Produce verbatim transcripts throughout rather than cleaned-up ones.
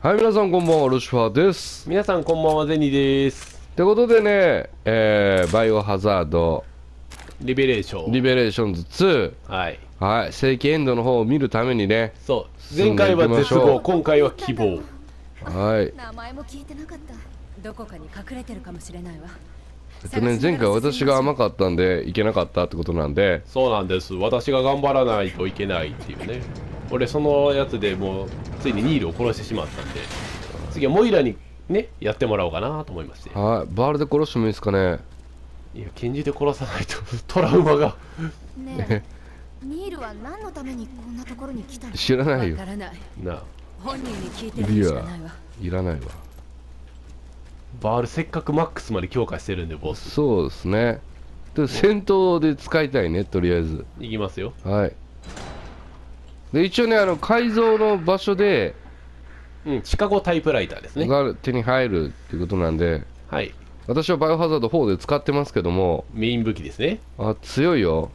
はい、皆さんこんばんは、ルシファーです。 皆さんこんばんは、ゼニです。 ってことでね、えー、バイオハザードリベレーション。 リベレーションズツー、 はい。 はい、正規エンドの方を見るためにね、 そう。 進んでい前回きましょうは絶望、今回は希望。 はい。 名前も聞いてなかった。どこかに隠れてるかもしれないわ。 えっとね、前回私が甘かったんで行けなかったってことなんで、 そうなんです。私が頑張らないといけないっていうね。俺そのやつでもうついにニールを殺してしまったんで、次はモイラにねやってもらおうかなと思いまして。 はい、バールで殺してもいいですかね。 いや、拳銃で殺さないとトラウマが。 ねえ、ニールは何のためにこんなところに来たの？ 知らないよ。 わからない。 なあ、 本人に聞いているしかないわ。 いらないわ。 バールせっかくマックスまで強化してるんで、ボス。 そうですね。で戦闘で使いたいね、とりあえず。 いきますよ。 はい。で一応ね、あの改造の場所で、 うん、シカゴタイプライターですね。 が手に入るっていうことなんで、 はい。 私はバイオハザードフォーで使ってますけども、 メイン武器ですね。 あ、強いよ。 よ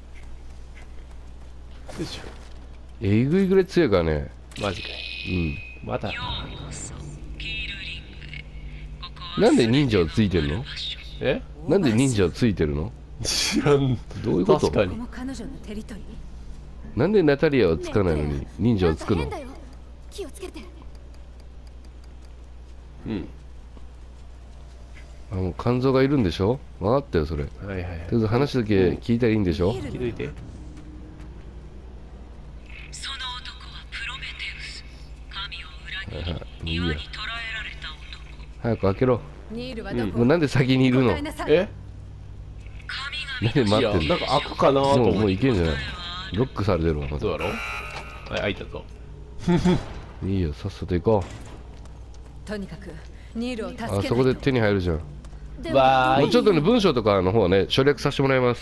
いしょ。 えぐいぐらい強いからね。 マジかい。 うん。 また。 なんで忍者をついてるの？ え？ なんで忍者をついてるの？ 知らん。 どういうこと？ 確かに。 この彼女のテリトリー。 なんでナタリアはつかないのに忍者をつくの？ なんか変だよ。気をつけて。 うん。 あの肝臓がいるんでしょ？分かったよそれ。とはいはいはい。 りあえず話だけ聞いたらいいんでしょ？ ニール気づいて。 その男はプロメテウス、神を裏はいはい、 切りいいや庭に捕らえられた男。 早く開けろ。 ニールはどこ？ もうなんで先にいるの？ 答えなさい。 え？ なんでいや、 待ってんの？ なんか開くかなともうも思って。 ういけんじゃない？ロックされてるわまだ。 そうやろ？はい、開いたぞ。 いいよ、さっさと行ことにかくニールを助けう。 ないと。 あそこで手に入るじゃん。 でもわーいもうちょっとね、文章とかの方はね、省略させてもらいます。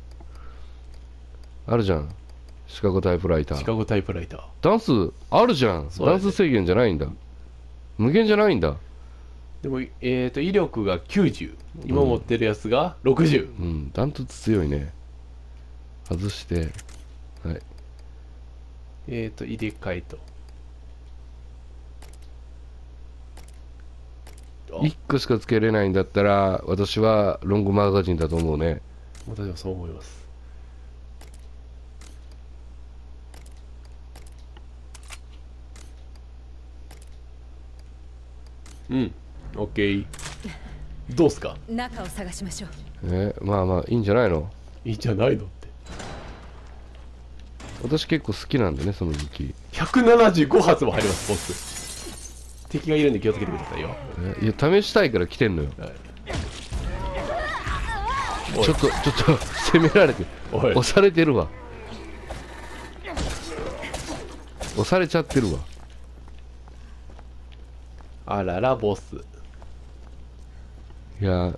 あるじゃん、シカゴタイプライター。 シカゴタイプライター。 ダンスあるじゃん。 そうだねダンス制限じゃないんだ。無限じゃないんだ。 でも、えっと、威力がきゅうじゅう。今持ってるやつがろくじゅう。 うん、ダントツ強いね。外して、はい。 えっと、入れ替えと。あいっこしかつけれないんだったら、私はロングマガジンだと思うね。 私はそう思います。うん、オッケー。どうすか？ 中を探しましょう。 えまあまあいいんじゃないの。 いいんじゃないのって。 私結構好きなんでね、その武器。 ひゃくななじゅうご発も入ります、ボス。敵がいるんで気をつけてくださいよ。 えいや、試したいから来てんのよ。 はい、 ちょっと、ちょっと、攻められてる。 おい押されてるわ。押されちゃってるわ。 あらら、ボス。 いや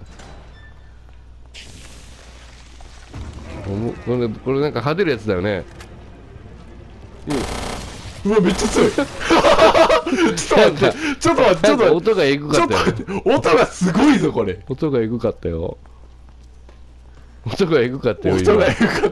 ーもうこれ、これなんか派手るやつだよね。 うわ、めっちゃ強い。ちょっと待って、ちょっと待って、ちなんかょっと待って。 音がエグちょかったよ。 っと待って、音がすごいぞ、これ。 音がエグかったよ。音がエグかったよ、 音がエグかった。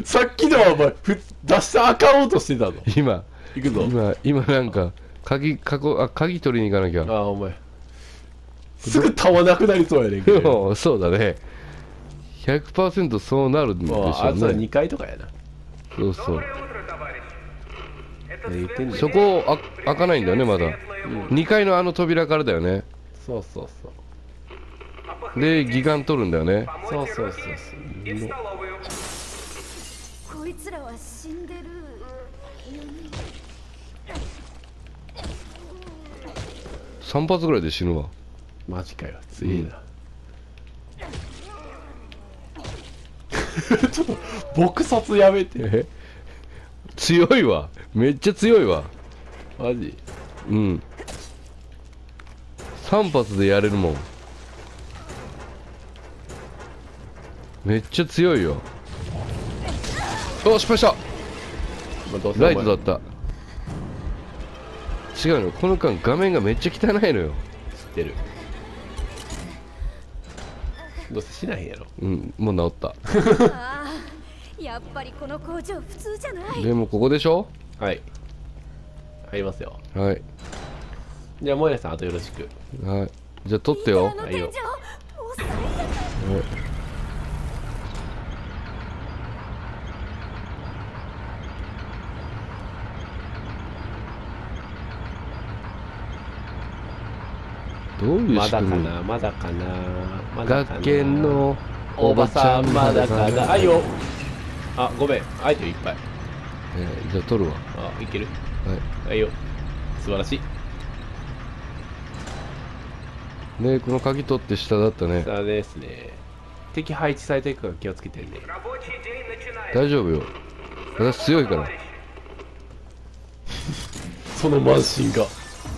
さっきのはお前、ふ出したあかん音してたぞ。 今。 行くぞ。 今、今、今なんか、鍵、かこ、あ、鍵取りに行かなきゃ。 ああ、お前。すぐ弾なくなりそうやねんけど。 でも、そうだね。ひゃくパーセント そうなるんでしょああ、それうね。 にかいとかやな。 そうそう。 何言ってんねん。 そこあ開かないんだよね、まだ。にかいのあの扉からだよね。 そうそうそう。 で、ギガン取るんだよね。 そうそうそうそう。 こいつらは死んでる。 さん発ぐらいで死ぬわ。 マジかよ、強いな。ちょっと、撲殺やめて。 え強いわ。めっちゃ強いわ。 マジ。 うん。さん発でやれるもん。めっちゃ強いよ。お、失敗した。 まあ、どうせお前ライトだった。違うの、この間画面がめっちゃ汚いのよ。 知ってる。どうせしないんやろ。 うん、もう治った。 ああ、やっぱりこの工場普通じゃない。 でもここでしょ。 はい。入りますよ。 はい。 じゃあモイラさんあとよろしく。 はいじゃあ取ってよ。 あの天井もう最悪。 どういうまだか仕組み？ なまだかなまだかな。 学研のおばさんまだかな。あいよ。 はあごめんアイテムいっぱい。 えーじゃあ取るわ。 あいける。 はいあいよ。素晴らしい。 ねこの鍵取って下だったね。 さあですね。敵配置されてるから気をつけてね。 大丈夫よ私強いから。 その慢心が。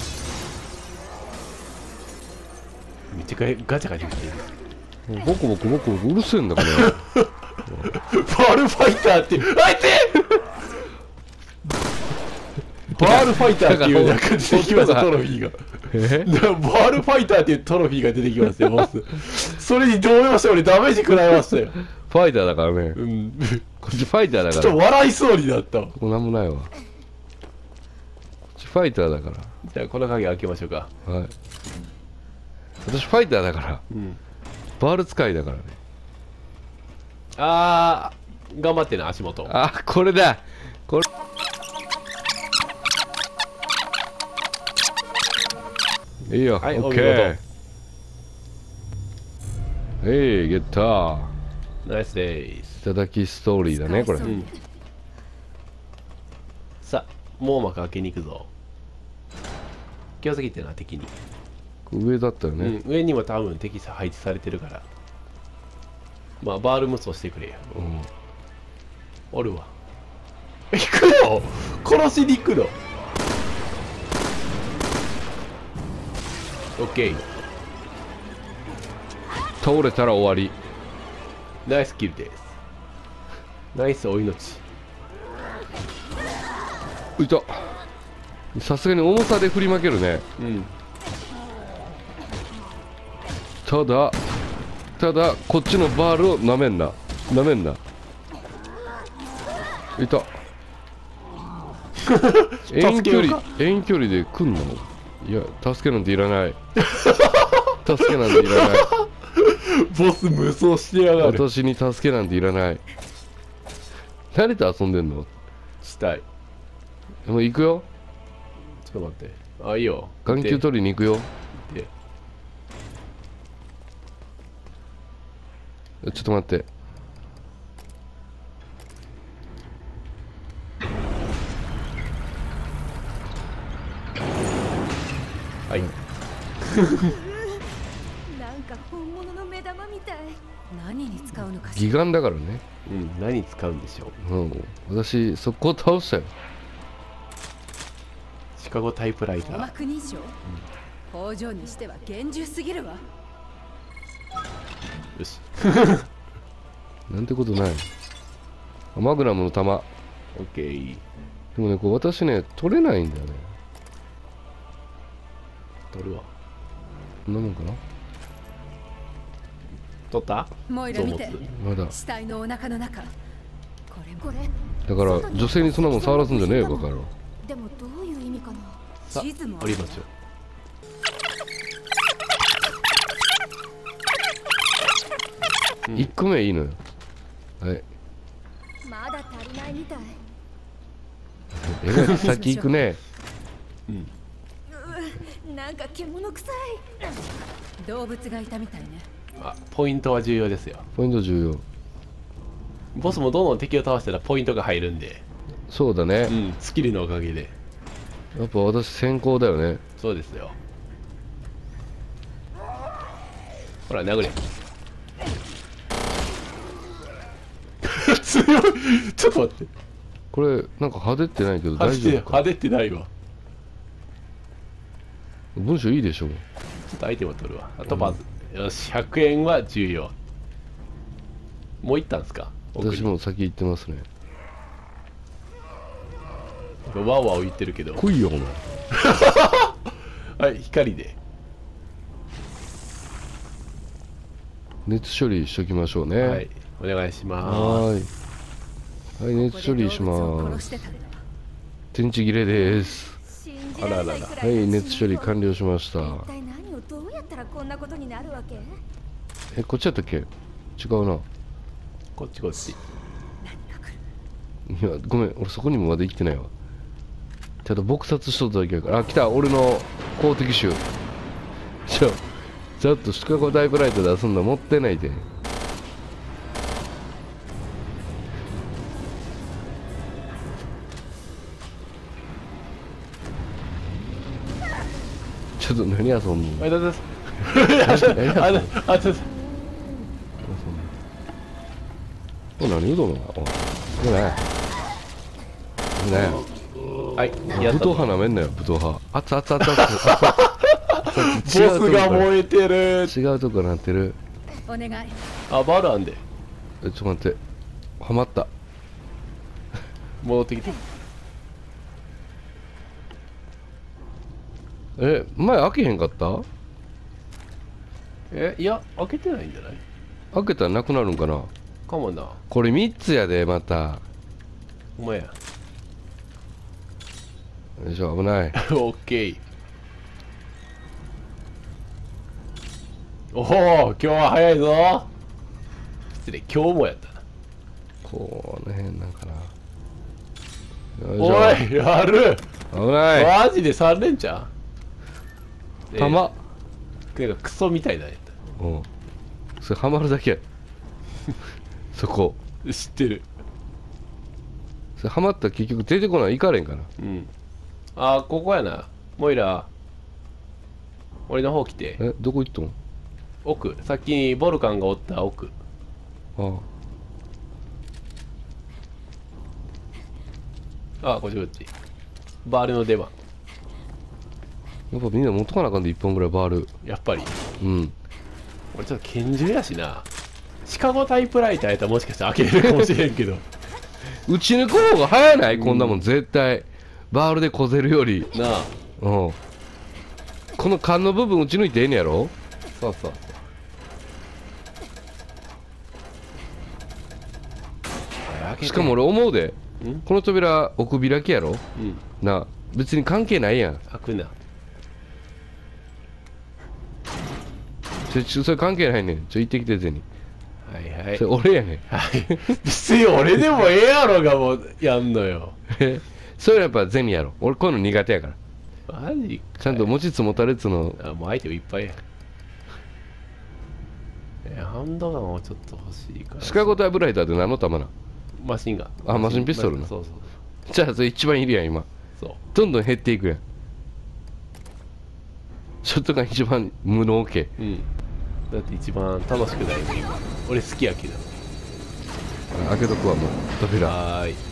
めっちゃガチャガチャしてる。 ボコボコボコボコうるせえんだからバルファイターっていうあいてバールファイターっていうなんか出てきましたトロフィーが。 えバールファイターっていうトロフィーが出てきますよボス。それにどう思いました？俺ダメージ食らいましたよ。 ファイターだからね。 うんこっちファイターだちょっとから。 笑いそうになったわ。 ここなんもないわ。こっちファイターだかじゃあこの鍵開けましょうか。 ら。はい。私ファイターだから。 うんバール使いだからね。 あー頑張ってね足元。 あ、これだ。これ。いいよ。 はいオッケー。えい、ゲッター。 ナイスでーす。 いただきストーリーだね、これ。 うんさあ網膜開けに行くぞ。気をつけてな敵に。 上だったよね。 うん、上にも多分敵配置されてるからまあバール無双してくれよ。 うん。 おるわ。行くの殺しに行くの。オッケー倒れたら終わり。 ナイスキルです。ナイスお命。 いた。さすがに重さで振り負けるね。 うんただただこっちのバールをなめんななめんな。いた。遠距離遠距離で来んの？いや助けなんていらない助けなんていらないボス無双してやがる。 私に助けなんていらない。誰と遊んでんの？ したい。 もう行くよ。 ちょっと待って。あいいよ。 眼球取りに行くよ。 でちょっと待って。 はいなんか本物の目玉みたい。 何に使うのかし義眼だからね。 うん何に使うんでしょう。 うん私速攻倒したよ。 シカゴタイプライタら。 ー。 幕認証、工場にしては厳重すぎるわ。 よしなんてことない。あマグナムの弾。 オッケー。 でもねこう私ね取れないんだよね。 取るわ。 こんなもんかな。 取ったモイラ見て。 まだ死体のお腹の中。これこれだから女性にそんなもん触らすんじゃねえよバカ野郎。 でもどういう意味かな。 さあ地図も降りましょう。うんいっこめいいのよ。はいまだ足りないみたい。 えらい先行くね。 うんなんか獣臭い。 動物がいたみたいね。 あポイントは重要ですよ。 ポイント重要。 ボスもどんどん敵を倒したらポイントが入るんで、 そうだねう。ん、スキルのおかげで。 やっぱ私先行だよね。 そうですよ。ほら殴れ。強い。ちょっと待って。 これなんか派手ってないけど派手って大丈夫か。 派手ってないわ。 文章いいでしょ。 ちょっとアイテムを取るわ。あとまず、よし、ひゃくえんは重要。もう行ったんすか？奥に私も先行ってますね。 ワウワウ言ってるけど。 来いよお前。 はい、光で。 熱処理しときましょうね。 は。 はいお願いしまーい。はい、熱処理しここで動物をます。 殺してたんだわ。 天地切れです。 信信じられないくらはいい熱処理完了しました。 一体何をどうやったらこんなことになるわけ？ えこっちやったっけ？違うな。 こっちこっち。 いやごめん俺そこにもまだ行ってないわ。ちゃんと撲殺しとっただけやから。あ来た俺の公的種。ちょちょっとシカゴタイプライトで遊んだ持ってないで。ちょっと何遊んの？ あ、だだ。 何遊んの？ あだあだ。 これ何うどんなの？これね。ねはい。 え。 やった。 武闘派なめんなよ武闘派。熱々熱々。 ボスが燃えてる。 違うとこなってる。 お願い。 あ、バルあんで。 えちょっと待って。はまった。 戻ってきて。 え前開けへんかった？ え、いや、開けてないんじゃない？ 開けたらなくなるんかな？ かもな。 これみっつやでまた。 お前や。 よいしょ危ない。 オッケー。おお、今日は早いぞ。失礼、今日もやったな。 この辺なんかな。よおいしい、やる。 ょ危ない。 マジでさん連チャン。 弾。 なんかクソみたいなやった。 うんそれハマるだけや。そこ知ってる。 それハマったら結局出てこないいかれんかな。 うん。あー、ここやな。モイラ。俺の方来て。 えどこ行ったの？ 奥。さっきにボルカンがおった奥。 あああ、こっちこっち。バールの出番。 やっぱみんな持っとかなあかんでいっぽんぐらいバール。 やっぱり。 うん俺ちょっと拳銃やしな。シカゴタイプライターやったらもしかしたら開けれるかもしれんけど。 打ち抜く方が早ない、こんなもん絶対バールでこぜるより。 なあ。 うんこの缶の部分打ち抜いてええねやろ。 そうそう。 しかも俺思うでんこの扉奥開きやろうん。 なあ別に関係ないやん。 開くな。 ちょちょそれ関係ないねん。ちょ行ってきてぜに。 はいはいそれ。俺やねん。 はい。別に俺でもええやろがもうやんのよ。 えそれやっぱ銭やろ。俺こういうの苦手やからマジか。 ちゃんと持ちつ持たれつの。 あ、もうアイテムいっぱいや。え、ハンドガンをちょっと欲しいから。 シカゴタイプライターって何の弾なん？ マシンガン。 あマシンピストルなそうそうじゃあそれ一番いるやん今。 そう。 どんどん減っていくやん。ショットガン一番無能系。 うん。だって一番楽しくないね今。俺好きやけど。 開けとくわもう扉。 はーい。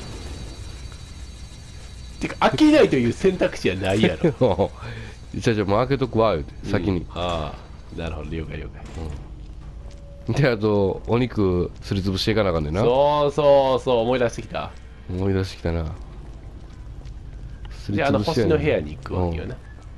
てか開けないという選択肢はないやろ。 じゃあじゃあもう開けとくわ言うて先にうん、ああ、なるほど、了解了解。 であとお肉すりつぶしていかなあかんねんな。 そうそうそう、思い出してきた。 思い出してきたな。すりで、あのつぶしてやな星の部屋に行くわけよな。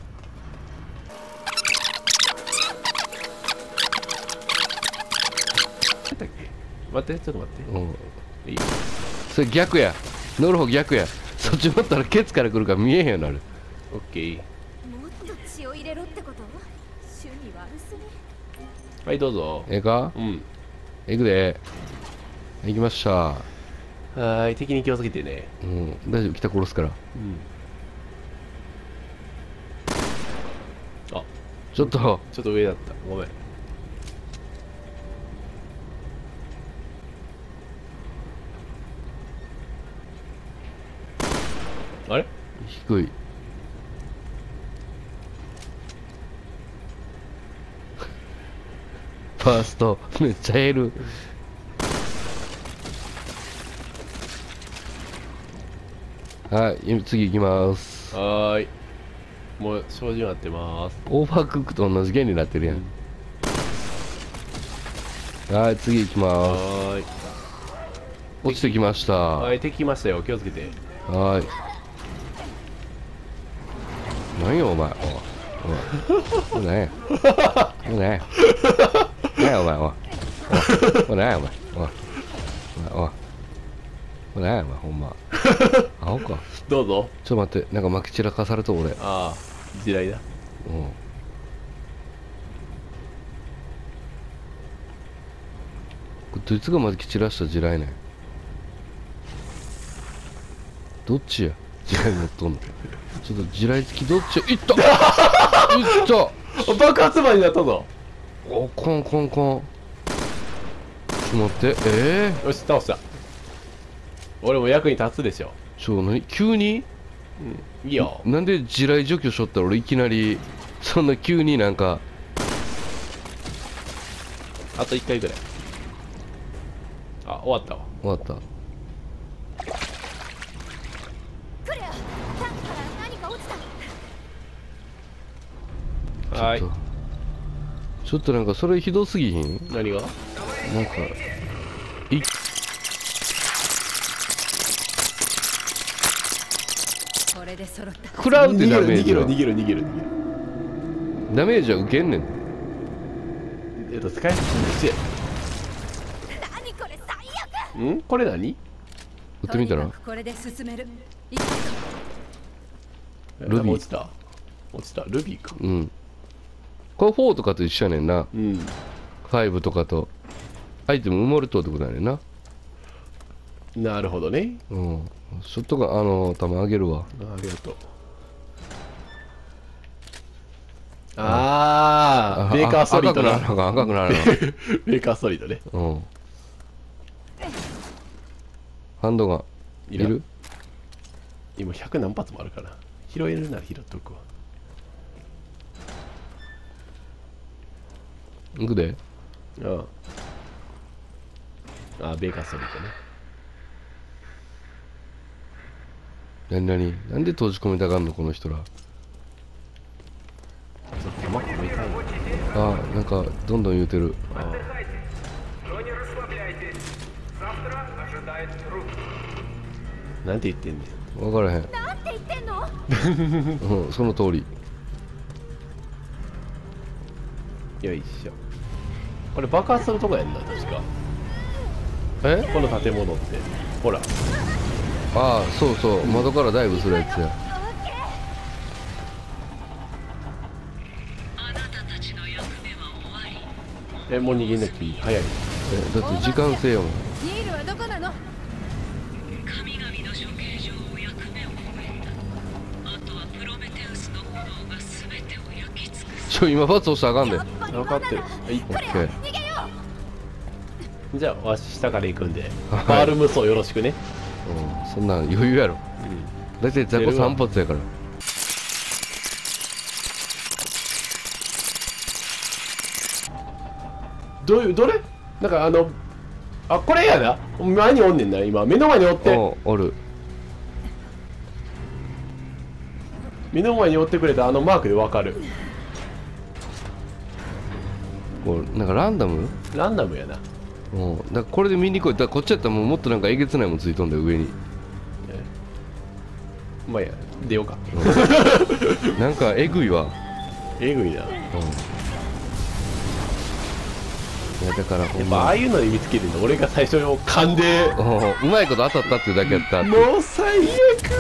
なんだっけ、待って、ちょっと待って。 うんいいよ。 それ逆や乗る方逆や。そっち乗ったらケツから来るから見えへんようになる。 オッケー。 もっと血を入れろってこと？趣味悪すぎ。 はい、どうぞ。 ええかうん。 行くで。行きました。 はーい、敵に気をつけてね。 うん大丈夫来た殺すから。 うん。あ、 ちょっとちょっと上だった。ごめん。あれ？ 低い。ファーストめっちゃ減る。はい今次行きます。 はーい。もう照準合ってまーす。 オーバークックと同じ原理になってるやん。はい次行きます。 はーい。 落ちてきました。ははい、敵来ましたよ。気をつけて。 ーい。何よお前。おいおい。おい何や。おい何や。何やお前おい。おいおい何やお前。おいおいおい。おい何やお前ほんま。ア買おうか。 どうぞ。 ちょっと待って、なんか巻き散らかされと俺。うん。 ああ、地雷だ。 これどいつが巻き散らした地雷ねん。どっちや地雷持っとんの。ちょっと地雷付きどっちや。いったいった爆発魔になったぞ。 おこんこんこん。ちょっと待って、ええよし、倒した。俺も役に立つでしょ。 ー、ちょ何急にいいよ。 なんで地雷除去しとったら俺いきなりそんな急になんか。 あといっかいぐらい。あ、終わったわ。 終わった。 クレア、タンクから何か落ちた。 はーいちょっ。とちょっとなんかそれひどすぎひん。 何が？ なんかいこれで揃った。 食らうってダメー逃げろジは逃げろ逃げろ逃げろ。 ダメージは受けんねん。 えっと使い捨て何これ最悪。 んこれ何？ 打ってみたらとにかくこれで進める。いくぞ。 ルビー落ちた落ちたルビーか。 うん。これフォーとかと一緒やねんな。 うん。 ファイブとかとアイテム埋もれとってことやねんな。 なるほどね。 うんショットガンあの弾あげるわ。 ありがとう。ああ、ベーカーストリートな。 赤くなるな赤くなるなベーカーストリートね。 うんハンドガンいいらんる。 今ひゃく何発もあるから拾えるなら拾っとくわ。 いくで。 あああ、ベーカーストリートね。 なになになんで閉じ込めたがんのこの人ら。 ちょっと弾込めたいな。 あーなんかどんどん言うてる。 ああなんて言ってんねん。 分からへん。 なんて言ってんの。 うんその通り。 よいしょ。これ爆発するとこやんな確か。 えこの建物ってほら。 ああそうそう窓からダイブするやつや。 あなたたちの役目は終わり。 えもう逃げなきゃいい。早い。 えだって時間制やもん。 ニールはどこなの？ 神々の処刑場を役目を終えた。あとはプロメテウスの炎が全てを焼き尽くす。 ちょ今罰押したらあかんで。 やっぱり分かってる。はいオッケー。 逃げよじゃあわし下から行くんで、 はいバール無双よろしくね。 うんそんなん余裕やろ。だいたい雑魚さん発やから。 どういうどれなんかあのあこれやな。前におんねんな今目の前におっておうおる。 目の前におってくれたあのマークでわかる。 こうなんかランダム。 ランダムやな。 うんだからこれで見に来い。だからこっちやったらもうもっとなんかえげつないもんついとんだよ上に。 まあいいや出ようか。 なんかえぐいわ。 えぐいな。やうんいやだからほっんまぱああいうので見つけるの俺が最初の勘でうんうまいこと当たったっていうだけやったって。 もう最悪。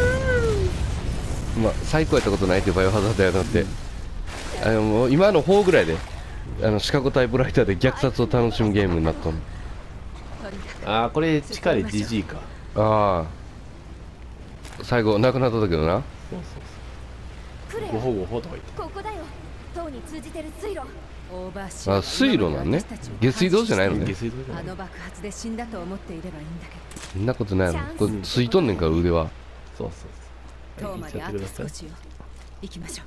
まあ最高やったことないってバイオハザードやなって。あのもう今のフォーぐらいであのシカゴタイプライターで虐殺を楽しむゲームになったの。 ああこれ地下でジジイか。 ああ最後亡くなったけどな。 そうそうクレそう。ごほごほとか言って。 アここだよ。塔に通じてる水路。 オーバーシあ水路なんね。下水道じゃないのね。 下水道じゃない。 あの爆発で死んだと思っていればいいんだけそんなことないの。これついとんねんから腕は。 そうそうそう。 ど。塔まであと行っちゃってください少しよ。行きましょう。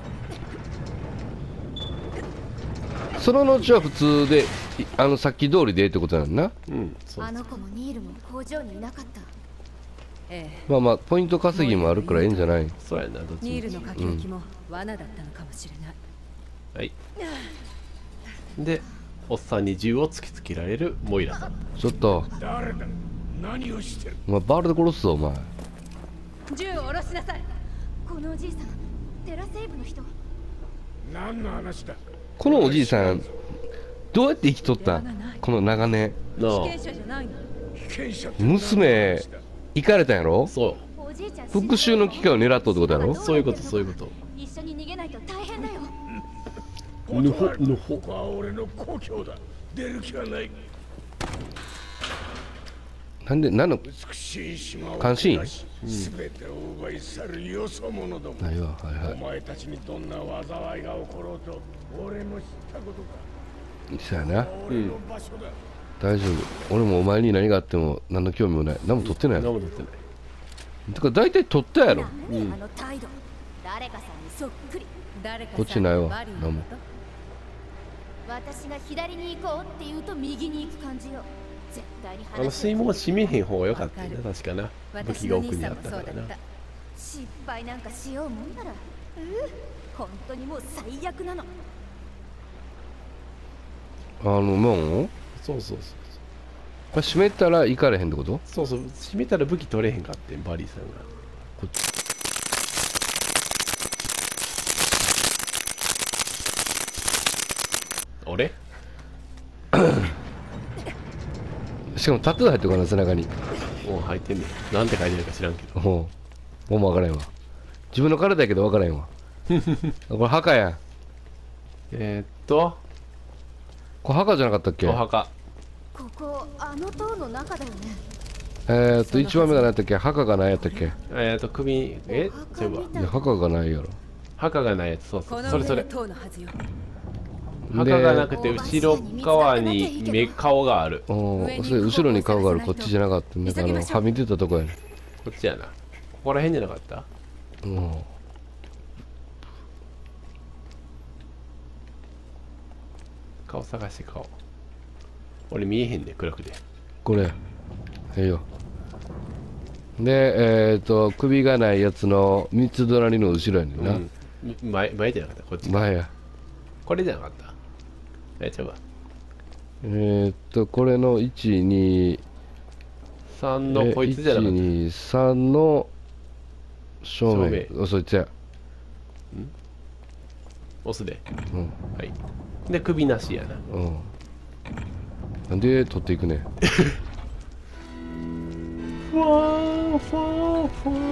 その後は普通でいあのさっき通りでってことなんな。 うんそうあの子もニールも工場にいなかった。 ええ。 まあまあポイント稼ぎもあるからええんじゃない。 そうやなどっちもニールの書き置きも罠だったのかもしれない。 はい。でおっさんに銃を突きつけられるモイラさん。 ちょっと誰だ何をしてるお前バールで殺すぞお前。 銃を下ろしなさい。 このおじいさん、テラセーブの人。 何の話だこのおじいさんどうやって生きとったんこの長年。 なあ被験者じゃないの。 被験者って娘行かれたんやろ。 そおおじいちゃん復讐の機会を狙っとってことやろ。 そういうことそういうこと。 一緒に逃げないと大変だよ。 ぬほぬほ。 ここは俺の故郷だ。出る気はない。 なんで何の美しい島を監視員すべてを奪い去るよそ者ども。 ないわ。はいはお前たちにどんな災いが起ころうと俺も知ったことか。 い。そうやな。 俺の場所だ。 大丈夫。俺もお前に何があっても何の興味もない。何も取ってないやろ。 何も取ってない。 てか大体取ったやろ。 何あの態度。誰かさんにそっくり。 誰かこっちないわバリーの何もこと私が左に行こうって言うと右に行く感じよ。絶対に話あの水門閉めへん方が良かったよね、確かな。武器が私の兄奥にあったさんもそうだからな。 った。 失敗なんかしようもんならうう本当にもう最悪なの。 あの門をそうそうそうこれ閉めたら行かれへんってこと。 そうそうそう、閉めたら武器取れへんかってんバリーさんが。 こっち俺しかもタトゥー入ってるからな背中に。 もう入ってんねん。なんて書いてるか知らんけど。 もうもう分からへんわ。自分の体やけど分からへんわ。これ墓やん。 えー、っとこれ墓じゃなかったっけ。 お墓。 ここあの塔の中だよね。 えーっといちばんめが何やったっけ。墓が何やったっけ。 えー、っと首えそういえばいや墓がないやろ。 墓がないやつ。そうそう、 このそれそれ上の塔のはずよ。 墓がなくて後ろ側に目顔がある。 うん、それ後ろに顔がある。こっちじゃなかった。なんかあのはみ出たとこやね。 こっちやな。ここら辺じゃなかった。 うん。 顔探して顔。俺見えへんねん暗くて。 これええよ。でえっ、ー、と首がないやつの三つ隣の後ろやねんな、 うん前前じゃなかったこっちか。 前や。 これじゃなかったえちゃうわ。 えー、っとこれのいちにさんのこいつじゃなかった。 いちにさんの正面。 正あそいつや。 オスで。 うんはい。で首なしやな。 うんなんで取っていくねん。 ふわーふわーふわ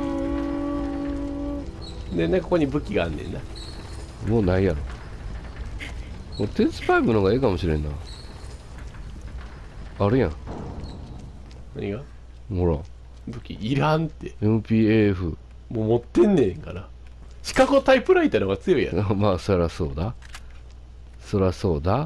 ーでねここに武器があんねんな。 もうないやろ。もう鉄パイプの方がええかもしれんな。あるやん何がほら。 武器いらんって。 エムピーエーエフもう持ってんねんから。シカゴタイプライターの方が強いやろ。 まあそらそうだそらそうだ。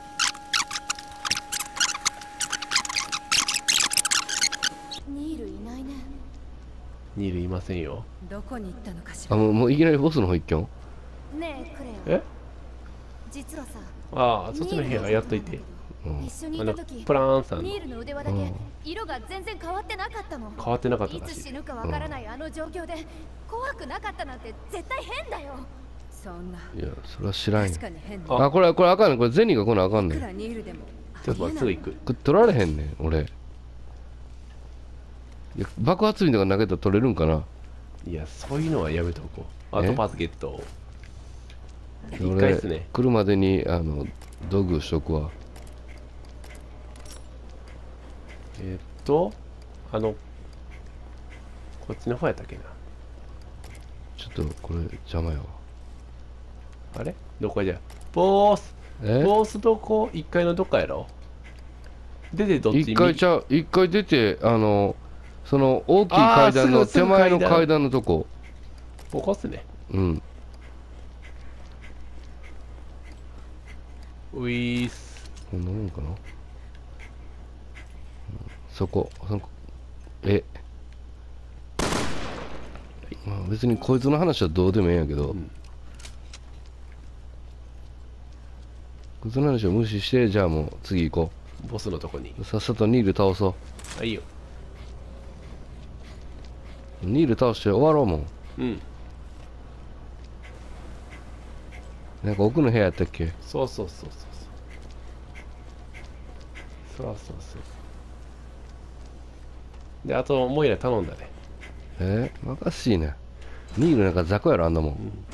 ニールいないね。 ニールいませんよ。 どこに行ったのかしあら。 もうもういきなりボスの方行っきょん。 ねえクレア。 え実はさ、 ああそっちの部屋やっといて。 うん一緒にあのいた時プラーンさんのニールの腕輪だけ色が全然変わってなかったの。 変わってなかったいらしい。 つ死ぬかわからないあの状況で怖くなかったなんて絶対変だよ。 そんな。 いやそれは知らんよ確。かに変だ。 あこれこれあかんねん。これ銭が来なあかんいねん。 くらニールでも。 ちょっと待ってすぐ行く。 これ取られへんねん俺。いや爆発瓶とか投げたら取れるんかな。 いやそういうのはやめとこう。アートパーツゲット。一回俺っすね。 来るまでにあの道具しとくわ。 えーっとあのこっちの方やったっけな。 ちょっとこれ邪魔やわ。 あれどこじゃボースえボースどこいっかいのどっかやろ。出てどっち一回ちゃう一回出てあのその大きい階段のあーすぐ手前のすぐ階段階段のとこ。 ここっすね。 うんウィース。 こんなもんかな、うんそこそこえまあ別にこいつの話はどうでもええんやけど、 んこいつの話を無視してじゃあもう次行こボスのとこに。 う。さっさとニール倒そあいいよ。 う。ニール倒して終わろうもん。 うんなんか奥の部屋やったっけ。 そうそうそうそうそうそうそうそう。であとモイラ頼んだね。 えー、任しいな。ニールなんか雑魚やろあんなもん、 ん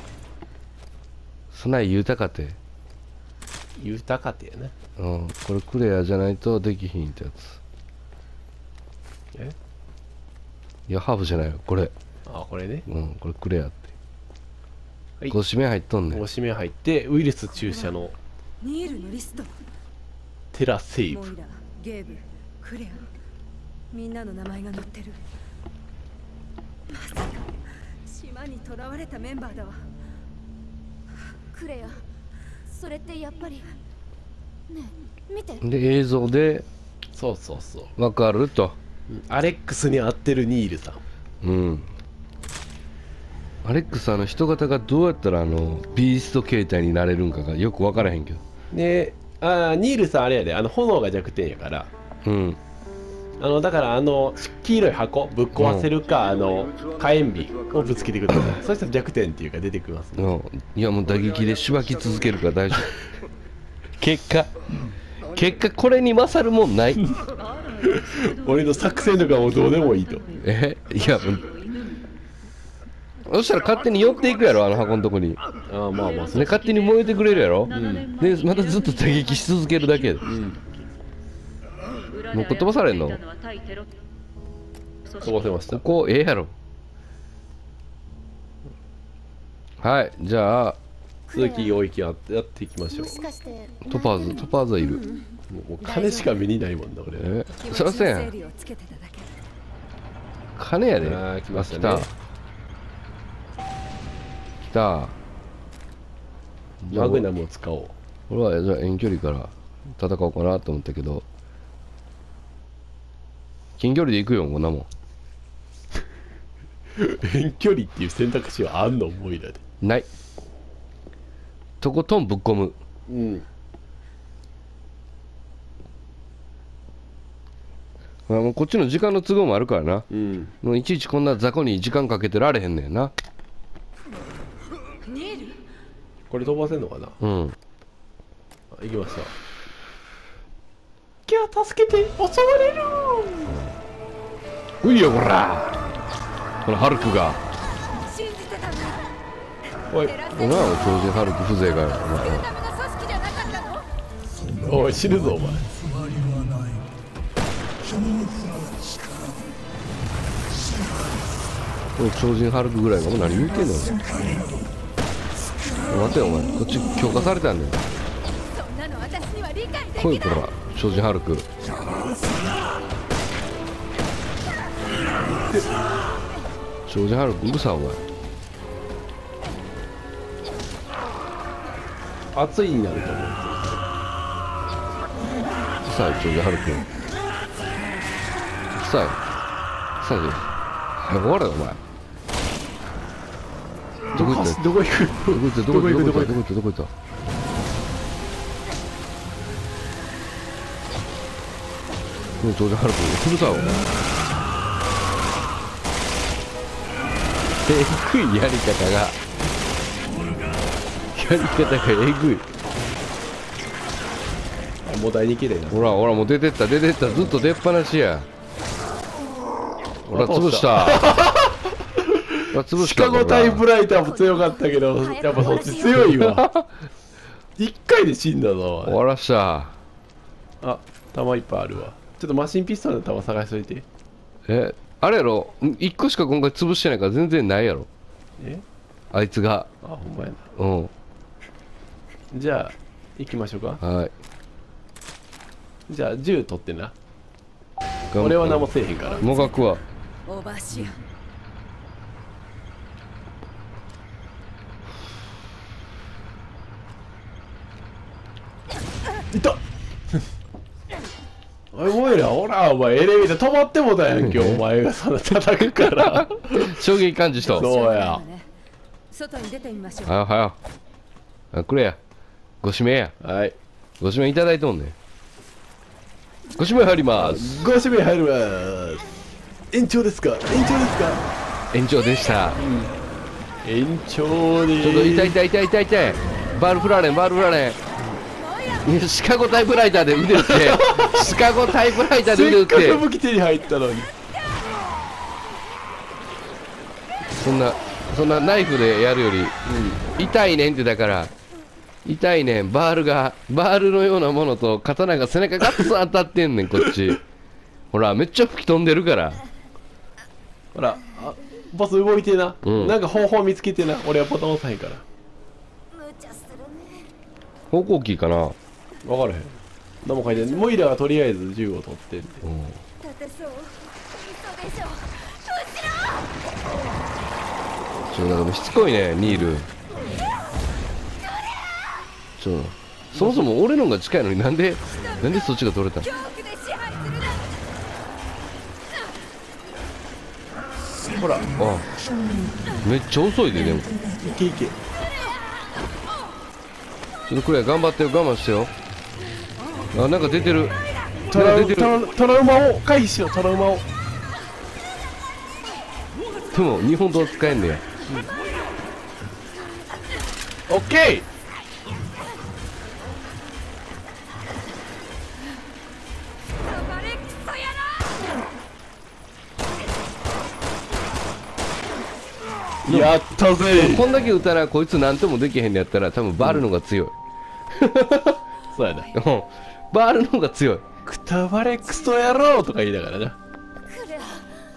そない豊かて。 豊かてやな。 うんこれクレアじゃないとできひんってやつ。 えいやハーブじゃないよこれ。 あ、これね。 うんこれくれやって。 はいご指名入っとんねん。 ご指名入ってウイルス注射のニールのリスト。 テラセイブ。 モイラ、ゲーブ、クレア、みんなの名前が載ってる。まさか島に囚われたメンバーだわ。 クレア、それってやっぱりねえ見て。 で映像でそうそうそう。 わかると。 アレックスに合ってるニールさん。 うん。アレックスあの人型がどうやったらあのビースト形態になれるんかがよく分からへんけど。 で、あーニールさんあれやで、あの炎が弱点やから、 うん。 あのだからあの黄色い箱ぶっ壊せるか、あの火炎火をぶつけてください。そしたら弱点っていうか出てきますね。 うんいやもう打撃でしばき続けるから大丈夫。結果結果これに勝るもんない。 俺の作戦とかもどうでもいいと。 えいやもうそしたら勝手に寄っていくやろあの箱のとこに。 ああまあまあそう。 で勝手に燃えてくれるやろ、うん、でまたずっと打撃し続けるだけで、うん、もう飛ばされんの。 飛ばせました。 ここええやろ。はいじゃあ続き領域やっていきましょもしかしてトパーズトパーズはいる。 う。もう金しか目にないもんな俺。 えそらそうやん。 整理をつけてただけ。 金やで。 あー来ましたね。 来た来た。 マグナムを使おう。 俺はじゃあ遠距離から戦おうかなと思ったけど近距離で行くよこんなもん。 遠距離っていう選択肢はあんのモイラで。 ない。とことんぶっ込む。 うん。 まあもうこっちの時間の都合もあるからな。 うん。 もういちいちこんな雑魚に時間かけてられへんねんな。 これ飛ばせんのかな。 うん。 あ行きました。キャー助けて襲われる。 ういよこら。このハルクが。 信じてたんだ。 おいお前は超人ハルク風情がよ。お前はダメな組織じゃなかったの？ おい死ぬぞお前。 この超人ハルクぐらいがもう何言うてんの。待てよお前こっち強化されたんだよ。 そんなの私には理解できない。 来いこら超人ハルク。超人ハルクうるさお前。 熱いになると思う。 うるさい超人ハルク。うるさい。うるさいで。早く終われよお前。どこ行ったどこ行く。 どこ行ったどこ行ったどこ行ったどこ行ったどこ行った。この超人ハルクうるさいお前。えぐいやり方がやり方がえぐい。 もう第二綺麗な。 ほらほらもう出てった出てったずっと出っ放しや。ほら潰した。ほら潰した。 シカゴタイプライターも強かったけどやっぱそっち強いわ。一回で死んだぞ。 終わらした。 あ、弾いっぱいあるわ。ちょっとマシンピストルの弾探しといて。 えあれやろいっこしか今回潰してないから全然ないやろえあいつが。 あ、ほんまやな。 うんじゃあ行きましょうか。 はい。 じゃあ銃取ってな。 頑張俺は何もせえへんから。 もがくわ。 オーバーシア。 いたおいおいらほらお前エレベーター止まってもだやんけ。お前がそんな叩くから衝撃感じしと。 そうや。 外に出てみましょう。 はよはよあくれやご指名やはいご指名いただいとんねん。ご指名入りますご指名入ります。延長ですか延長ですか。 延長でした。 延長でちょっと痛い痛い痛い痛い痛い。バールフラーレンバールフラーレン。シカゴタイプライターで腕打ってシカゴタイプライターで腕打ってせっかく武器手に入ったのに。 そんなそんなナイフでやるより、うん、痛いねんって。だから痛いねん。バールがバールのようなものと刀が背中ガッツ当たってんねんこっち。ほらめっちゃ吹き飛んでるから。 ほらあボス動いてな、 うん、 なんか方法見つけてな。俺はボタン押さへんから。 無茶するね。 方向キーかな。 分からへん。何も書いてない。モイラはとりあえず銃を取ってんで、 うん、 立てそう。嘘でしょ。 ちょなんかしつこいねニール。ちょそもそも俺のが近いのになんでなんでそっちが取れたの。 恐怖で支配するな。 ほらあめっちゃ遅いででも。 いけいけ。 ちょっとクレア頑張ってよ、我慢してよ。あなんか出てる。 トラウなんか出てる。 トラトラウマを回避しよう。トラウマを。 でも日本刀使えんねや。 オッケバレクソやーやったぜ。 こんだけ撃たらこいつなんともできへんのやったら多分バールのが強い。 そうやな。 うんバールの方が強い。 クタバレクソ野郎とか言いながらな。 クレ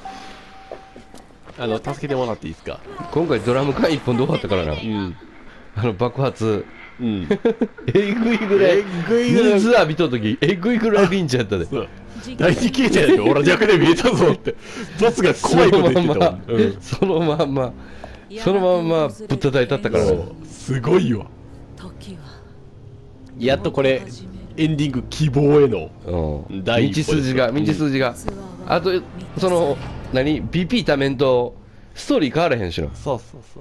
ア。 あの助けてもらっていいですか。 今回ドラム缶一本で終わったからな。 うんあの爆発うんえぐいぐらいえぐいぐらい水浴びとった時えぐいぐらいリンチやったで。 そう第二形態やで。俺逆で見えたぞってボスが怖いこと言ってたもん。うんそのまんまそのまんまぶったたいたったからね。 すごいわ。 時はやっとこれエンディング希望へのうん第道一歩ですよ筋が道筋があとその何 ピーピー ためんとストーリー変わらへんしな。 そうそうそう。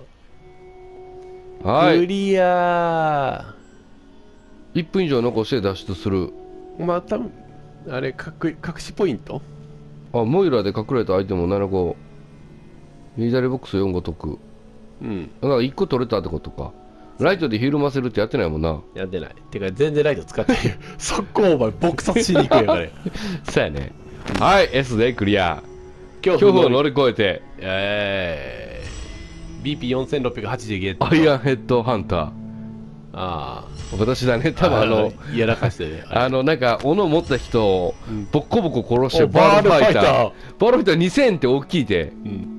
はいクリアいっぷん以上残して脱出する。 ー。またあれ隠隠しポイント。 あモイラで隠れたアイテムをなな個左ボックスよん個解く。 うんだからいっこ取れたってことか。ライトでひるませるってやってないもんな。 やってない。てか全然ライト使ってないよ。速攻お前撲殺しに行くやから。 そうやね。はい S でクリア。 恐恐怖を乗り乗り越えてえー、ビーピーよんせんろっぴゃくはち でゲット。 アイアンヘッドハンター。 ああ私だね多分あのやらかしてね。 あのなんか斧持った人をうんボッコボコ殺しておバールファイターバールファイターバールファイターにせんって大きいて。 うん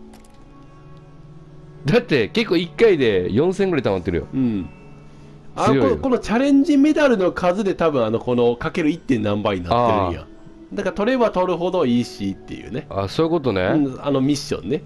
だって結構いっかいでよんせんぐらい溜まってるよ。 うんあ強いよこのこのチャレンジメダルの数で多分あのこのかける いってん 何倍になってるんや。だから取れば取るほどいいしっていうね。 あそういうことね。 うんあのミッションね。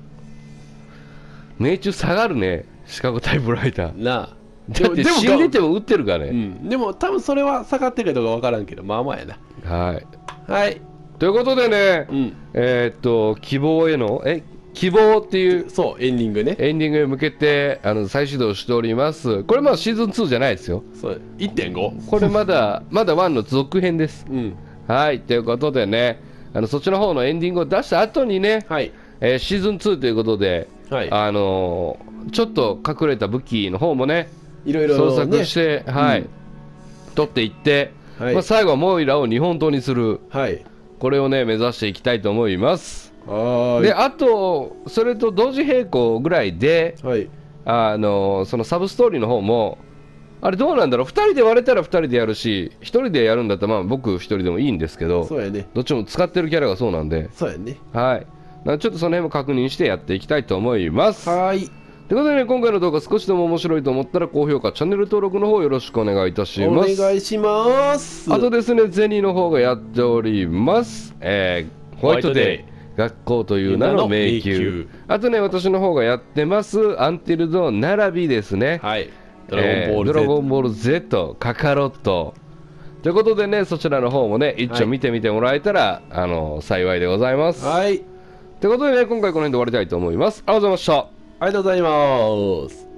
命中下がるねシカゴタイプライター。 なあだって死んでても撃ってるからね。 うん、でも多分それは下がってるかどうかわからんけどまあまあやな。 はいはい。 ということでね、 うんえーっと希望へのえ希望っていうそうエンディングね。 エンディングへ向けてあの再始動しております。これまあシーズンツーじゃないですよ。 そう いってんご。 これまだまだワンの続編です。 うんはいということでねあのそっちの方のエンディングを出した後にね、 はいえーシーズンツーということで、 はい。 あのーちょっと隠れた武器の方もねいろいろ捜索して、はい、 うん取っていって、 はいまあ、最後はモイラを日本刀にするはい。 これをね目指していきたいと思います。 はーい。 であとそれと同時並行ぐらいではい。 あのそのサブストーリーの方もあれどうなんだろうふたりで割れたらふたりでやるしひとりでやるんだったらまあ僕ひとりでもいいんですけどそうやね。 どっちも使ってるキャラがそうなんで、 そうやね。 はい、なちょっとその辺も確認してやっていきたいと思います。 はーい。 ということでね今回の動画少しでも面白いと思ったら高評価チャンネル登録の方よろしくお願いいたしおます。 願いします。 あとですねゼニーの方がやっております、えー、ホワイトデイ学校という名の迷宮。 迷宮あとね私の方がやってますアンティルド並びですね、 はい。ドラゴンボールえード Z、 ラゴンボール Z カカロットということでねそちらの方もね一はい応見てみてもらえたら、あの幸いでございます。 はい。 ということでね今回この辺で終わりたいと思います。ありがとうございました。 ありがとうございます。